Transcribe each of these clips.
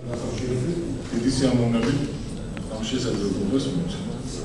დიდი სიამოვნებით ამ შესაძლებლობას მივცემ.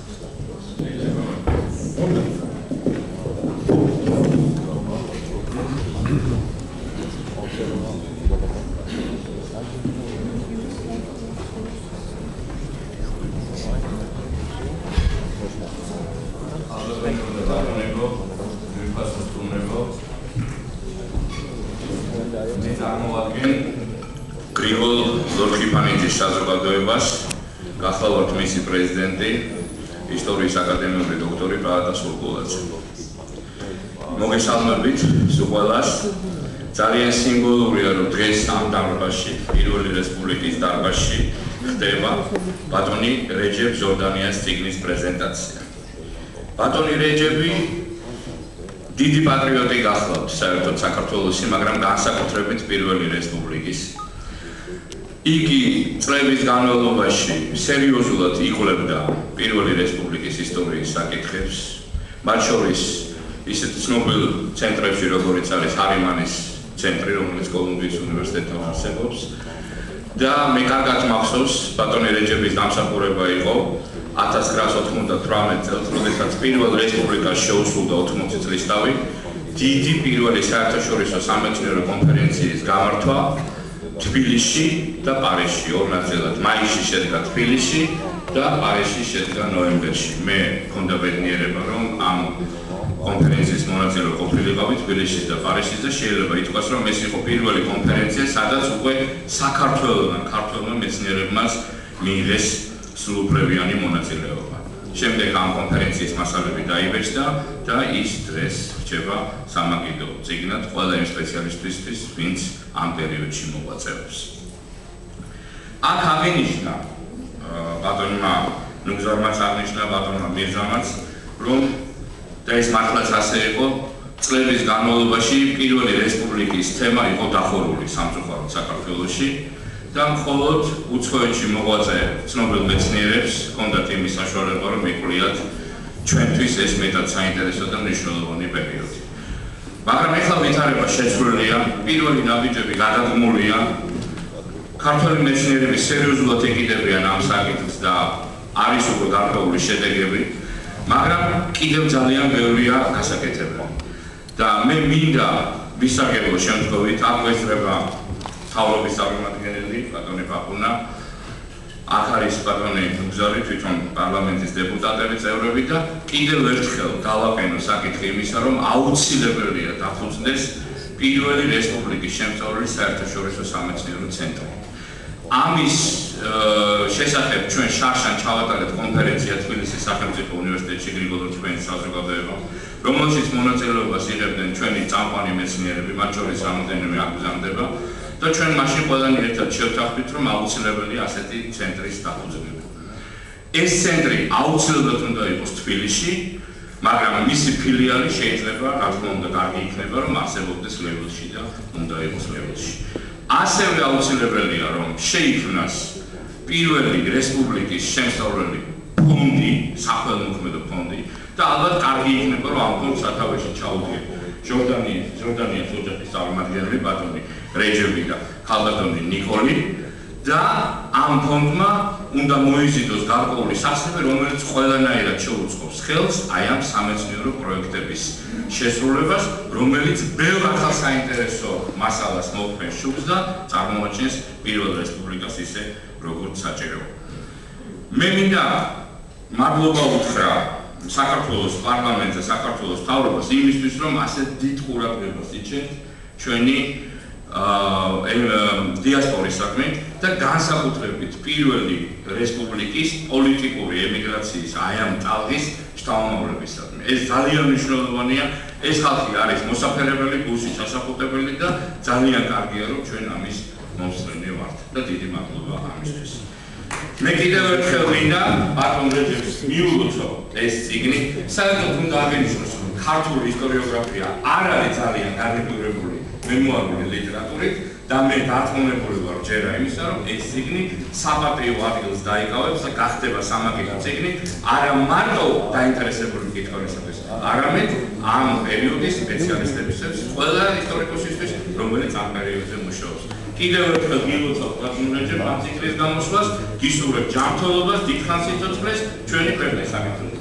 გრიგოლ ლორხიფანიძის საზოგადოებას გახლავართ მისი პრეზიდენტი, ისტორიის აკადემიური დოქტორი პალატა სულგულაძე. მოგესალმებით სულ ძალიან სიმბოლურია, რომ დღეს ამ დარბაზში, პირველი რესპუბლიკის დარბაზში ხდება ბატონი რეჯებ ზორდანიას წიგნის პრეზენტაცია. ბატონი რეჯები დიდი პატრიოტი გახლავთ საერთოდ საქართველოსი, მაგრამ განსაკუთრებით პირველი რესპუბლიკის. იგი წლების განმავლობაში სერიოზულად იკვლევდა პირველი რესპუბლიკის ისტორიის საკითხებს, მათ შორის ისეთ ცნობილ ცენტრებში, როგორიც არის ჰარიმანის ცენტრი, რომელიც კოლუმბიის უნივერსიტეტთან არსებობს. და მე კარგად მახსოვს, ბატონი რეჯების დამსახურება იყო 1998 წელს, როდესაც პირველ რესპუბლიკას შეუსრულდა 80 წლის თავი, დიდი პირველი საერთაშორისო სამეცნიერო კონფერენციის გამართვა თბილისში და პარიზში, ორ ნაწილად. მაისში შედგა თბილისში და პარიზში შედგა ნოემბერში. მე მქონდა ბედნიერება, რომ ამ კონფერენციის მონაწილე ყოფილიყავი თბილისში და პარიზში და შეიძლება ითქვას, რომ ეს იყო პირველი კონფერენცია, სადაც უკვე საქართველოსთან ქართველმა მეცნიერებმა მიიღეს სრულუფლებიანი მონაწილეობა. შემდეგ ამ კონფერენციის მასალები დაიბეჭდა და ის დღეს რჩება სამაგიდო წიგნად ყველა იმ სპეციალისტისთვის, ვინც ამ პერიოდში მოღვაწეობს. აქ აღინიშნა ბატონმა ნუგზარმაც აღნიშნა ბატონმა მირზამაც, რომ და ეს მართლაც ასე იყო, წლების განმავლობაში პირველი რესპუბლიკის თემა იყო დახურული სამწუხაროდ საქართველოში და მხოლოდ უცხოეთში მოღვაწე ცნობილ მეცნიერებს ჰქონდათ იმის საშუალება, რომ იკვლიათ ჩვენთვის ეს მეტად საინტერესო და მნიშვნელოვანი პერიოდი. მაგრამ ეხლა ვითარება შეცვლილია, პირველი ნაბიჯები გადადგმულია, ქართველი მეცნიერები სერიოზულად ეკიდებიან ამ საკითხს და არის უკვე გარკვეული შედეგები, მაგრამ კიდევ ძალიან ბევრია გასაკეთებელი. და მე მინდა ვისარგებლო შემთხვევით, აქ ვესწრება მთავრობის წარმომადგენელი ბატონი პაპუნა, აქ არის ბატონი ნუგზარი, თვითონ პარლამენტის დეპუტატები, წევრები და კიდევ ერთხელ დავაყენო საკითხი იმისა, რომ აუცილებელია დაფუძნდეს პირველი რესპუბლიკის შემწევრული საერთაშორისო სამეცნიერო ცენტრი. ამის შესახებ ჩვენ შარშან ჩავატარეთ კონფერენცია თბილისის სახელმწიფო უნივერსიტეტში გრიგოლ ლორხიფანიძის საზოგადოებამ, რომელშიც მონაწილეობას იღებდნენ ჩვენი წამყვანი მეცნიერები, მათ შორის რამოდენიმე აგზავნება და ჩვენ მაშინ ყველანი ერთად შევთანხმდით, რომ აუცილებელია ასეთი ცენტრის დაფუძნება. ეს ცენტრი აუცილებლად უნდა იყოს თბილისში, მაგრამ მისი ფილიალი შეიძლება, რა თქმა უნდა, კარგი იქნება, რომ არსებობდეს ლევილში და უნდა იყოს ლევილში. ასევე აუცილებელია, რომ შეიქმნას პირველი რესპუბლიკის შემსწავლელი ფონდი, სახელმოქმედო ფონდი და ალბათ კარგი იქნება, რომ ამ ფონდს სათავეში ჩაუდგე ზორდანიას ოჯახის წარმომადგენელი ბატონი რეჯები და ქალბატონი ნიკოლი და ამ ფონდმა უნდა მოიზიდოს გარკვეული სახსრები, რომელიც ყველანაირად შეუწყობს ხელს აი ამ სამეცნიერო პროექტების შესრულებას, რომელიც ბევრ ახალ საინტერესო მასალას მოქმედს შუბს და წარმოაჩენს პირველ რესპუბლიკას ისე, როგორც საჭირო. მე მინდა მადლობა უთხრა საქართველოს პარლამენტზე, საქართველოს მთავრობას იმისთვის, რომ ასე დიდ ყურადღებას იჩენთ ჩვენი დიასპორის საქმე და განსაკუთრებით პირველი რესპუბლიკის პოლიტიკური ემიგრაციის აი ამ ტალღის შთამომავლების საქმე. ეს ძალიან მნიშვნელოვანია, ეს ხალხი არის მოსაფერებელი, გულში ჩასახუტებელი და ძალიან კარგია, რომ ჩვენ ამის მომსწრენი ვართ და დიდი მადლობა ამისთვის. მე კიდევ ერთხელ მინდა ბატონ რეჯებს მიულოცო ეს წიგნი, საერთოდ უნდა აღინიშნოს, რომ ქართული ისტორიოგრაფია არ არის ძალიან განადგურებული მემუარული ლიტერატურით და მე დარწმუნებული ვარ ჯერა იმისა, რომ ეს წიგნი საპატიო ადგილს დაიკავებს და გახდება სამაგიდო წიგნი არა მარტო დაინტერესებული მკითხველისათვის, არამედ ამ პერიოდის სპეციალისტებისთვის, ყველა ისტორიკოსისთვის, რომელიც ამ პერიოდზე მუშაობს. კიდევ ერთხელ გილოცავთ პლატინურჯერ 5 წლის გამოსვლას, გისურვებთ ჯანმრთელობას, დიდხანს სიცოცხლეს, ჩვენი ქვეყნის საკითხი.